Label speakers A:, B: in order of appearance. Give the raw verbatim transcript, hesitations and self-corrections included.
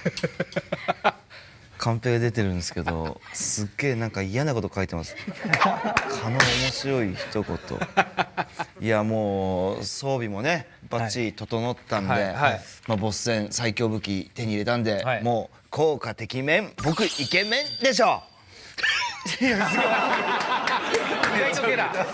A: カンペが出てるんですけど、すっげえなんか嫌なこと書いてます。蚊の面白い一言。いやもう装備もねバッチリ整ったんで、はいはい、まあボス戦最強武器手に入れたんで、はい、もう効果てきめん僕イケメンでしょ。